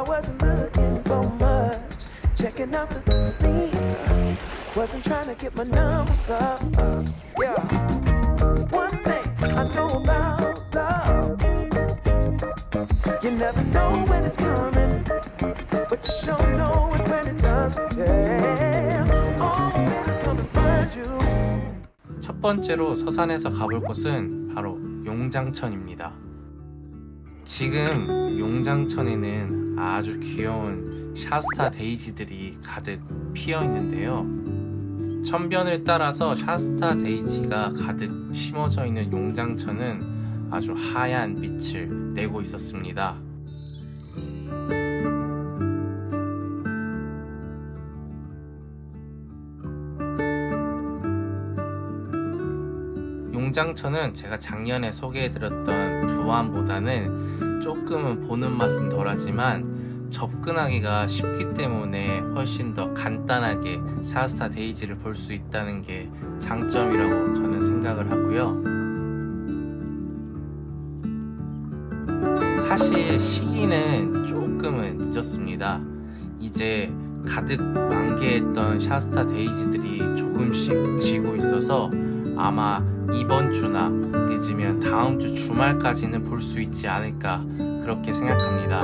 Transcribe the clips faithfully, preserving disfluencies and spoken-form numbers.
I wasn't looking for much, checking out the scene, wasn't trying to get my numbers up. Yeah, one thing I know about love, you never know when it's coming, but you sure know it when it does. Yeah, oh, it's gonna find you. 첫 번째로 서산에서 가볼 곳은 바로 용장천입니다. 지금 용장천에는 아주 귀여운 샤스타 데이지들이 가득 피어 있는데요. 천변을 따라서 샤스타 데이지가 가득 심어져 있는 용장천은 아주 하얀 빛을 내고 있었습니다. 용장천은 제가 작년에 소개해드렸던 부안보다는 조금은 보는 맛은 덜하지만 접근하기가 쉽기 때문에 훨씬 더 간단하게 샤스타 데이지를 볼 수 있다는 게 장점이라고 저는 생각을 하고요. 사실 시기는 조금은 늦었습니다. 이제 가득 만개했던 샤스타 데이지들이 조금씩 지고 있어서 아마 이번 주나 늦으면 다음 주 주말까지는 볼 수 있지 않을까 그렇게 생각합니다.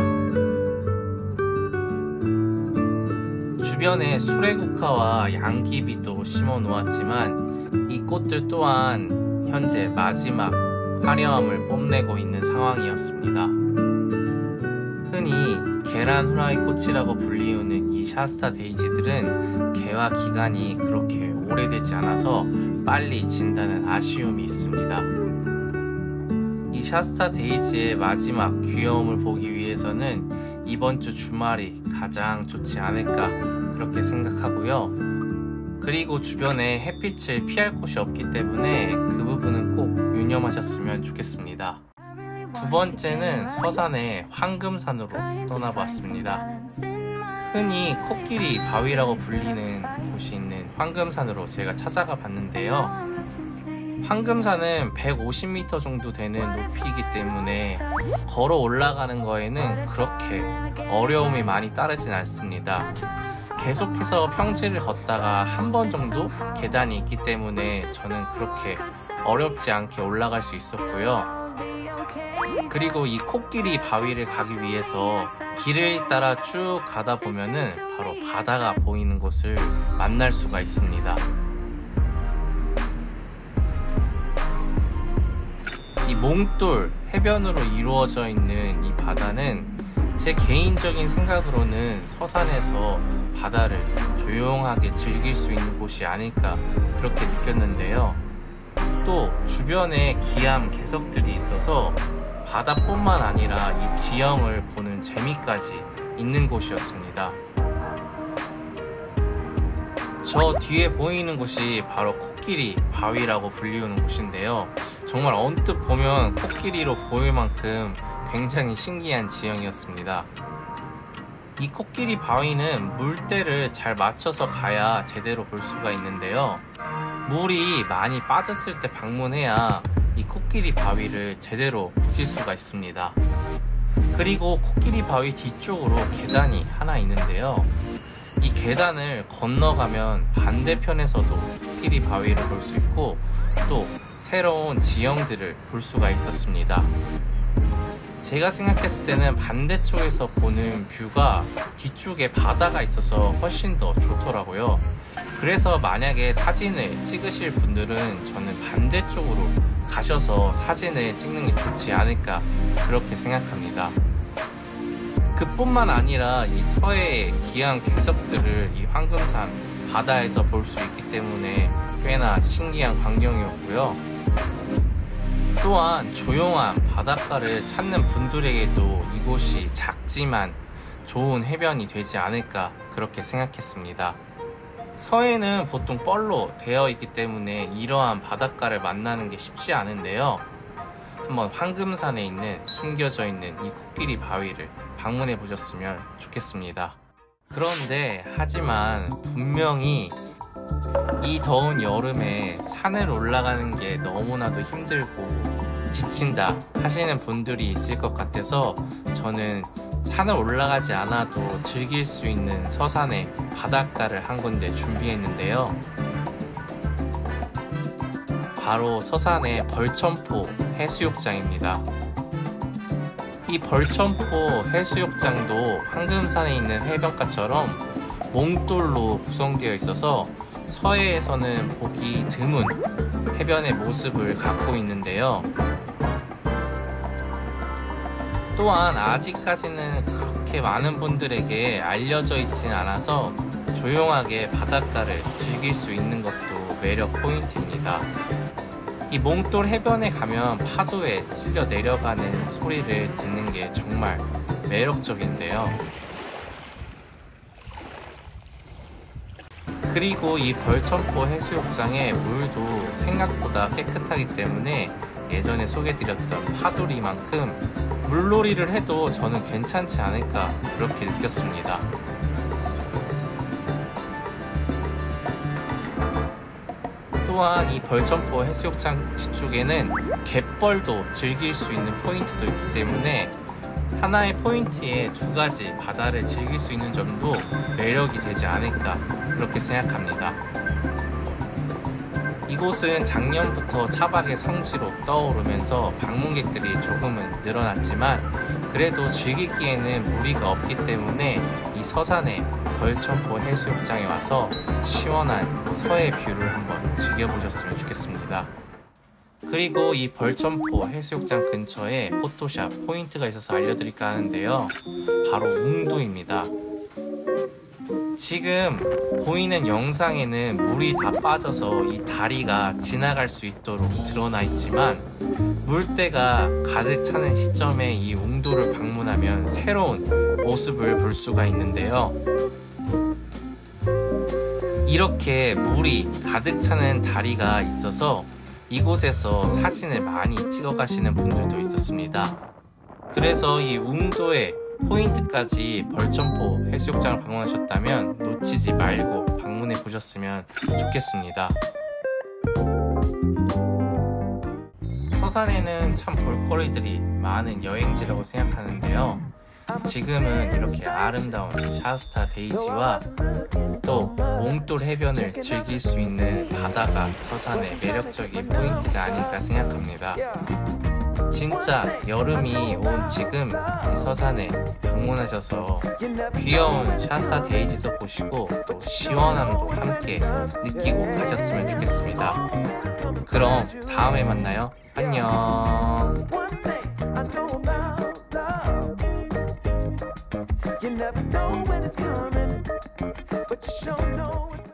주변에 수레국화와 양귀비도 심어 놓았지만 이 꽃들 또한 현재 마지막 화려함을 뽐내고 있는 상황이었습니다. 흔히 계란 후라이 꽃이라고 불리우는 이 샤스타 데이지들은 개화 기간이 그렇게 오래되지 않아서 빨리 진다는 아쉬움이 있습니다. 이 샤스타 데이지의 마지막 귀여움을 보기 위해서는 이번 주 주말이 가장 좋지 않을까 그렇게 생각하고요. 그리고 주변에 햇빛을 피할 곳이 없기 때문에 그 부분은 꼭 유념하셨으면 좋겠습니다. 두 번째는 서산의 황금산으로 떠나보았습니다. 흔히 코끼리 바위라고 불리는 곳이 있는 황금산으로 제가 찾아가 봤는데요. 황금산은 백오십 미터 정도 되는 높이이기 때문에 걸어 올라가는 거에는 그렇게 어려움이 많이 따르진 않습니다. 계속해서 평지를 걷다가 한 번 정도 계단이 있기 때문에 저는 그렇게 어렵지 않게 올라갈 수 있었고요. 그리고 이 코끼리 바위를 가기 위해서 길을 따라 쭉 가다 보면은 바로 바다가 보이는 곳을 만날 수가 있습니다. 이 몽돌 해변으로 이루어져 있는 이 바다는 제 개인적인 생각으로는 서산에서 바다를 조용하게 즐길 수 있는 곳이 아닐까 그렇게 느꼈는데요. 또 주변에 기암 개석들이 있어서 바다뿐만 아니라 이 지형을 보는 재미까지 있는 곳이었습니다. 저 뒤에 보이는 곳이 바로 코끼리 바위라고 불리우는 곳인데요. 정말 언뜻 보면 코끼리로 보일 만큼 굉장히 신기한 지형이었습니다. 이 코끼리 바위는 물때를 잘 맞춰서 가야 제대로 볼 수가 있는데요. 물이 많이 빠졌을 때 방문해야 이 코끼리 바위를 제대로 보실 수가 있습니다. 그리고 코끼리 바위 뒤쪽으로 계단이 하나 있는데요. 이 계단을 건너가면 반대편에서도 코끼리 바위를 볼 수 있고 또 새로운 지형들을 볼 수가 있었습니다. 제가 생각했을 때는 반대쪽에서 보는 뷰가 뒤쪽에 바다가 있어서 훨씬 더 좋더라고요. 그래서 만약에 사진을 찍으실 분들은 저는 반대쪽으로 가셔서 사진을 찍는 게 좋지 않을까 그렇게 생각합니다. 그뿐만 아니라 이 서해의 기암 개석들을 이 황금산 바다에서 볼 수 있기 때문에 꽤나 신기한 광경이었고요. 또한 조용한 바닷가를 찾는 분들에게도 이곳이 작지만 좋은 해변이 되지 않을까 그렇게 생각했습니다. 서해는 보통 뻘로 되어 있기 때문에 이러한 바닷가를 만나는 게 쉽지 않은데요. 한번 황금산에 있는 숨겨져 있는 이 코끼리 바위를 방문해 보셨으면 좋겠습니다. 그런데 하지만 분명히 이 더운 여름에 산을 올라가는 게 너무나도 힘들고 지친다 하시는 분들이 있을 것 같아서 저는 산을 올라가지 않아도 즐길 수 있는 서산에 바닷가를 한 군데 준비했는데요. 바로 서산의 벌천포 해수욕장입니다. 이 벌천포 해수욕장도 황금산에 있는 해변가처럼 몽돌로 구성되어 있어서 서해에서는 보기 드문 해변의 모습을 갖고 있는데요. 또한 아직까지는 그렇게 많은 분들에게 알려져 있진 않아서 조용하게 바닷가를 즐길 수 있는 것도 매력 포인트입니다. 이 몽돌 해변에 가면 파도에 쓸려 내려가는 소리를 듣는 게 정말 매력적인데요. 그리고 이 벌천포 해수욕장의 물도 생각보다 깨끗하기 때문에 예전에 소개드렸던 파도리만큼 물놀이를 해도 저는 괜찮지 않을까 그렇게 느꼈습니다. 또한 이 벌천포 해수욕장 뒤쪽에는 갯벌도 즐길 수 있는 포인트도 있기 때문에 하나의 포인트에 두 가지 바다를 즐길 수 있는 점도 매력이 되지 않을까 그렇게 생각합니다. 이곳은 작년부터 차박의 성지로 떠오르면서 방문객들이 조금은 늘어났지만 그래도 즐기기에는 무리가 없기 때문에 이 서산의 벌천포 해수욕장에 와서 시원한 서해 뷰를 한번 즐겨보셨으면 좋겠습니다. 그리고 이 벌천포 해수욕장 근처에 포토샵 포인트가 있어서 알려드릴까 하는데요. 바로 웅도입니다. 지금 보이는 영상에는 물이 다 빠져서 이 다리가 지나갈 수 있도록 드러나 있지만 물때가 가득 차는 시점에 이 웅도를 방문하면 새로운 모습을 볼 수가 있는데요. 이렇게 물이 가득 차는 다리가 있어서 이곳에서 사진을 많이 찍어 가시는 분들도 있었습니다. 그래서 이 웅도의 포인트까지 벌천포 해수욕장을 방문하셨다면 놓치지 말고 방문해 보셨으면 좋겠습니다. 서산에는 참 볼거리들이 많은 여행지라고 생각하는데요. 지금은 이렇게 아름다운 샤스타 데이지와 또 몽돌 해변을 즐길 수 있는 바다가 서산의 매력적인 포인트가 아닐까 생각합니다. 진짜 여름이 온 지금 이 서산에 방문하셔서 귀여운 샤스타 데이지도 보시고 또 시원함도 함께 느끼고 가셨으면 좋겠습니다. 그럼 다음에 만나요. 안녕. You never know when it's coming, but you sure know